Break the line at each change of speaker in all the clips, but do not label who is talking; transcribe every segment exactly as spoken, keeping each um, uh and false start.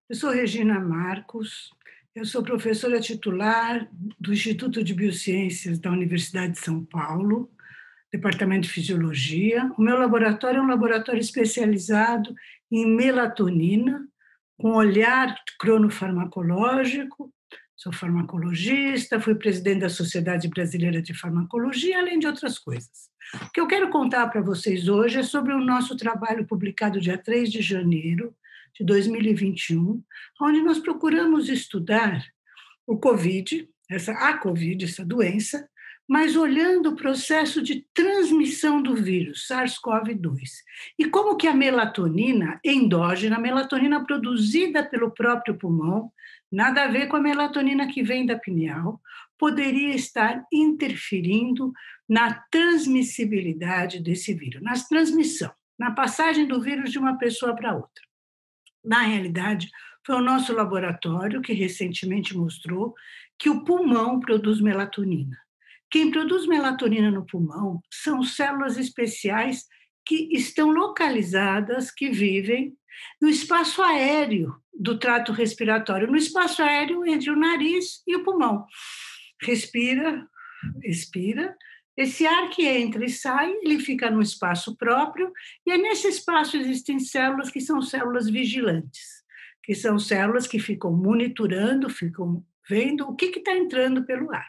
Eu sou Regina Marcos, eu sou professora titular do Instituto de Biociências da Universidade de São Paulo, Departamento de Fisiologia. O meu laboratório é um laboratório especializado em melatonina, com olhar cronofarmacológico. Sou farmacologista, fui presidente da Sociedade Brasileira de Farmacologia, além de outras coisas. O que eu quero contar para vocês hoje é sobre o nosso trabalho publicado dia três de janeiro de dois mil e vinte e um, onde nós procuramos estudar o Covid, essa, a Covid, essa doença, mas olhando o processo de transmissão do vírus, SARS-CoV dois. E como que a melatonina endógena, a melatonina produzida pelo próprio pulmão, nada a ver com a melatonina que vem da pineal, poderia estar interferindo na transmissibilidade desse vírus, na transmissão, na passagem do vírus de uma pessoa para outra. Na realidade, foi o nosso laboratório que recentemente mostrou que o pulmão produz melatonina. Quem produz melatonina no pulmão são células especiais que estão localizadas, que vivem no espaço aéreo do trato respiratório, no espaço aéreo entre o nariz e o pulmão. Respira, expira, esse ar que entra e sai, ele fica no espaço próprio, e é nesse espaço existem células que são células vigilantes, que são células que ficam monitorando, ficam vendo o que está entrando pelo ar.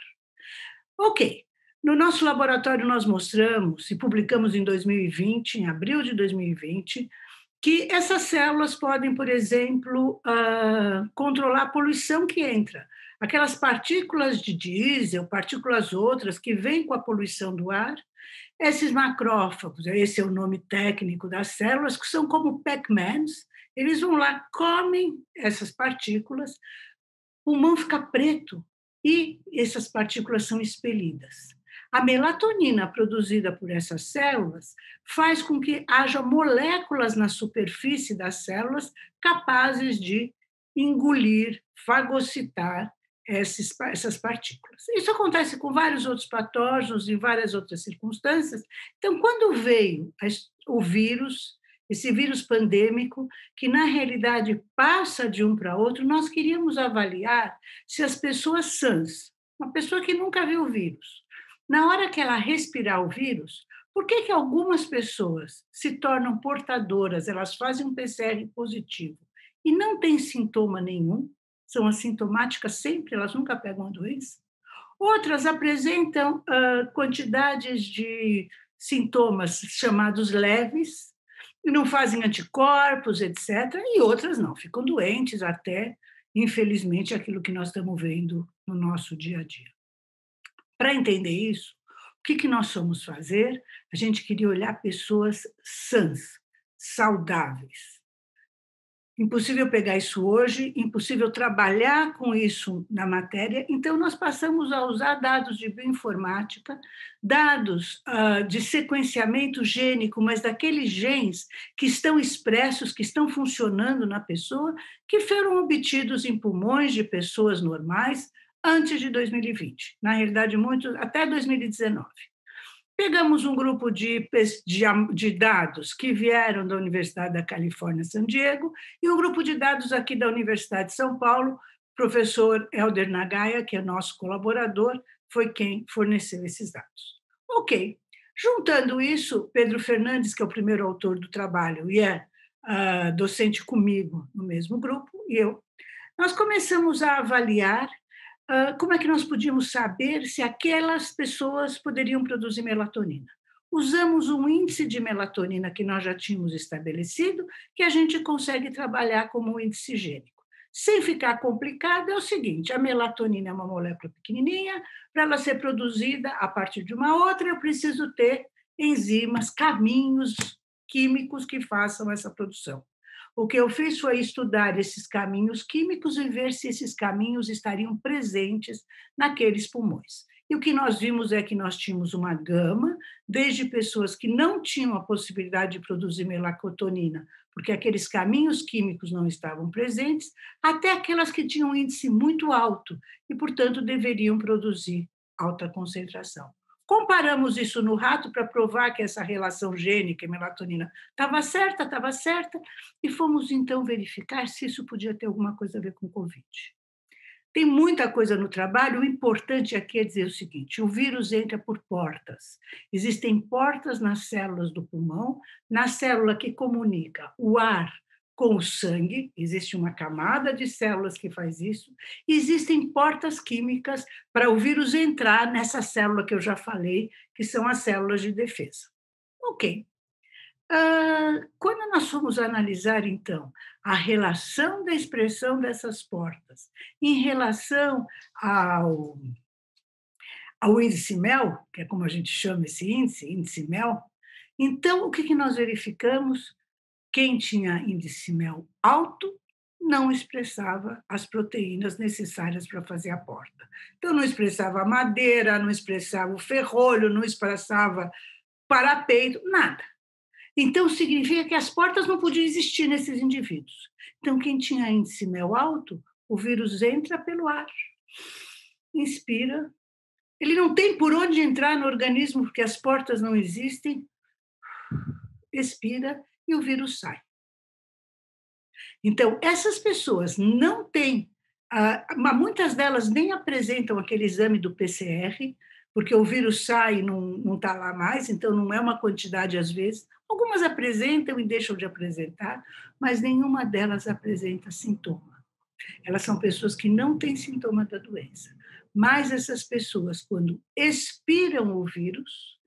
Ok, no nosso laboratório nós mostramos, e publicamos em dois mil e vinte, em abril de dois mil e vinte, que essas células podem, por exemplo, uh, controlar a poluição que entra. Aquelas partículas de diesel, partículas outras que vêm com a poluição do ar, esses macrófagos, esse é o nome técnico das células, que são como Pac-Mans, eles vão lá, comem essas partículas, o pulmão fica preto e essas partículas são expelidas. A melatonina produzida por essas células faz com que haja moléculas na superfície das células capazes de engolir, fagocitar esses, essas partículas. Isso acontece com vários outros patógenos em várias outras circunstâncias. Então, quando veio o vírus, esse vírus pandêmico, que na realidade passa de um para outro, nós queríamos avaliar se as pessoas sãs, uma pessoa que nunca viu o vírus, na hora que ela respirar o vírus, por que que algumas pessoas se tornam portadoras, elas fazem um P C R positivo e não têm sintoma nenhum, são assintomáticas sempre, elas nunca pegam a doença? Outras apresentam uh, quantidades de sintomas chamados leves, e não fazem anticorpos, etcétera, e outras não, ficam doentes até, infelizmente, aquilo que nós estamos vendo no nosso dia a dia. Para entender isso, o que, que nós fomos fazer? A gente queria olhar pessoas sãs, saudáveis. Impossível pegar isso hoje, impossível trabalhar com isso na matéria, então nós passamos a usar dados de bioinformática, dados uh, de sequenciamento gênico, mas daqueles genes que estão expressos, que estão funcionando na pessoa, que foram obtidos em pulmões de pessoas normais antes de dois mil e vinte, na realidade, muito, até dois mil e dezenove. Pegamos um grupo de, de, de dados que vieram da Universidade da Califórnia, San Diego, e um grupo de dados aqui da Universidade de São Paulo, o professor Helder Nagaya, que é nosso colaborador, foi quem forneceu esses dados. Ok, juntando isso, Pedro Fernandes, que é o primeiro autor do trabalho e é uh, docente comigo no mesmo grupo, e eu, nós começamos a avaliar Uh, como é que nós podíamos saber se aquelas pessoas poderiam produzir melatonina? Usamos um índice de melatonina que nós já tínhamos estabelecido, que a gente consegue trabalhar como um índice gênico. Sem ficar complicado, é o seguinte, a melatonina é uma molécula pequenininha, para ela ser produzida a partir de uma outra, eu preciso ter enzimas, caminhos químicos que façam essa produção. O que eu fiz foi estudar esses caminhos químicos e ver se esses caminhos estariam presentes naqueles pulmões. E o que nós vimos é que nós tínhamos uma gama, desde pessoas que não tinham a possibilidade de produzir melatonina, porque aqueles caminhos químicos não estavam presentes, até aquelas que tinham um índice muito alto e, portanto, deveriam produzir alta concentração. Comparamos isso no rato para provar que essa relação gênica e melatonina estava certa, estava certa, e fomos então verificar se isso podia ter alguma coisa a ver com Covid. Tem muita coisa no trabalho, o importante aqui é dizer o seguinte: o vírus entra por portas. Existem portas nas células do pulmão, na célula que comunica o ar com o sangue, existe uma camada de células que faz isso, e existem portas químicas para o vírus entrar nessa célula que eu já falei, que são as células de defesa. Ok. Ah, quando nós formos analisar, então, a relação da expressão dessas portas em relação ao, ao índice M E L, que é como a gente chama esse índice, índice M E L, então, o que, que nós verificamos? Quem tinha índice M E L alto não expressava as proteínas necessárias para fazer a porta. Então, não expressava a madeira, não expressava o ferrolho, não expressava parapeito, nada. Então, significa que as portas não podiam existir nesses indivíduos. Então, quem tinha índice M E L alto, o vírus entra pelo ar, inspira, ele não tem por onde entrar no organismo, porque as portas não existem, expira e o vírus sai. Então, essas pessoas não têm, ah, mas muitas delas nem apresentam aquele exame do P C R, porque o vírus sai e não está lá mais, então não é uma quantidade às vezes. Algumas apresentam e deixam de apresentar, mas nenhuma delas apresenta sintoma. Elas são pessoas que não têm sintoma da doença. Mas essas pessoas, quando expiram o vírus,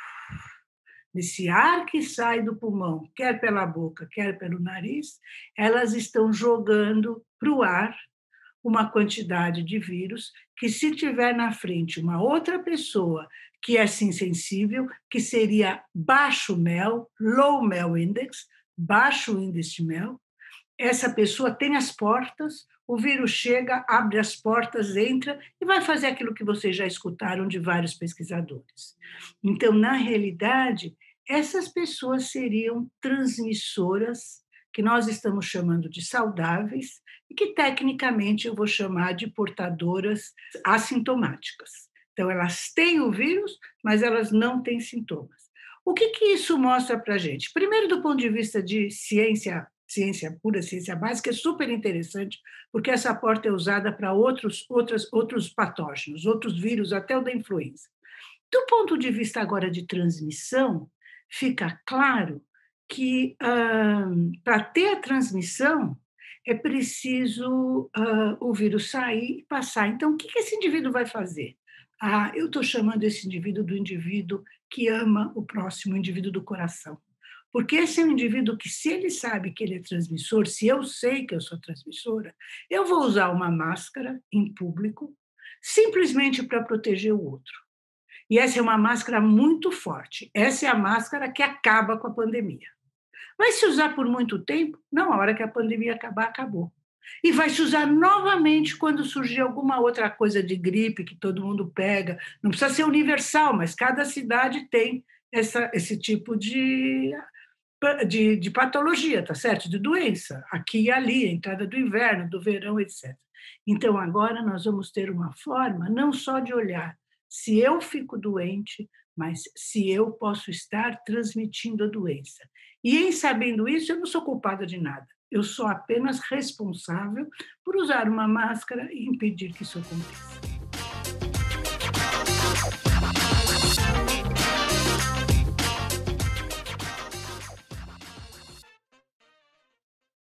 desse ar que sai do pulmão, quer pela boca, quer pelo nariz, elas estão jogando para o ar uma quantidade de vírus que, se tiver na frente uma outra pessoa que é sim sensível, que seria baixo M E L, low M E L index, baixo índice M E L, essa pessoa tem as portas, o vírus chega, abre as portas, entra e vai fazer aquilo que vocês já escutaram de vários pesquisadores. Então, na realidade, essas pessoas seriam transmissoras, que nós estamos chamando de saudáveis, e que, tecnicamente, eu vou chamar de portadoras assintomáticas. Então, elas têm o vírus, mas elas não têm sintomas. O que, que isso mostra para a gente? Primeiro, do ponto de vista de ciência, ciência pura, ciência básica, é super interessante, porque essa porta é usada para outros, outros, outros patógenos, outros vírus, até o da influenza. Do ponto de vista agora de transmissão, fica claro que, ah, para ter a transmissão, é preciso ah, o vírus sair e passar. Então, o que esse indivíduo vai fazer? Ah, eu estou chamando esse indivíduo do indivíduo que ama o próximo, o indivíduo do coração. Porque esse é um indivíduo que, se ele sabe que ele é transmissor, se eu sei que eu sou transmissora, eu vou usar uma máscara em público, simplesmente para proteger o outro. E essa é uma máscara muito forte. Essa é a máscara que acaba com a pandemia. Vai se usar por muito tempo? Não, a hora que a pandemia acabar, acabou. E vai se usar novamente quando surgir alguma outra coisa de gripe que todo mundo pega. Não precisa ser universal, mas cada cidade tem essa, esse tipo de, de, de patologia, tá certo? De doença, aqui e ali, a entrada do inverno, do verão, etcétera. Então, agora nós vamos ter uma forma não só de olhar se eu fico doente, mas se eu posso estar transmitindo a doença. E, em sabendo isso, eu não sou culpada de nada. Eu sou apenas responsável por usar uma máscara e impedir que isso aconteça.